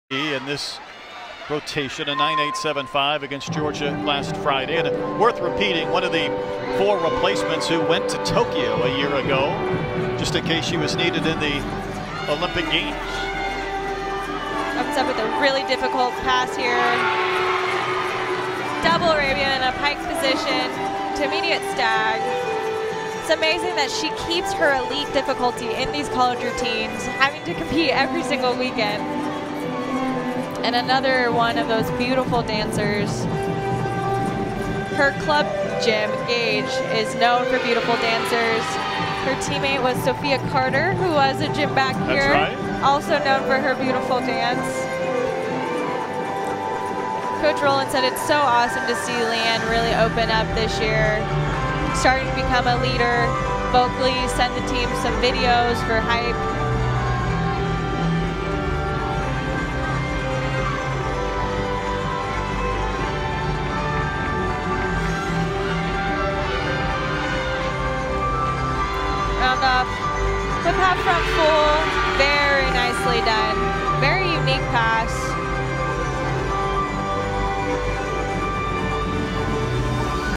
in this rotation, a 9.875 against Georgia last Friday. And worth repeating, one of the 4 replacements who went to Tokyo a year ago, just in case she was needed in the Olympic Games. Comes up with a really difficult pass here. Double Arabia in a pike position to immediate stag. It's amazing that she keeps her elite difficulty in these college routines, having to compete every single weekend. And another one of those beautiful dancers. Her club gym, Gage, is known for beautiful dancers. Her teammate was Sophia Carter, who was a gym back here. That's right. Also known for her beautiful dance. Coach Rowland said it's so awesome to see Leanne really open up this year, starting to become a leader, vocally send the team some videos for hype. Round off, whip half front full, very nicely done. Very unique pass.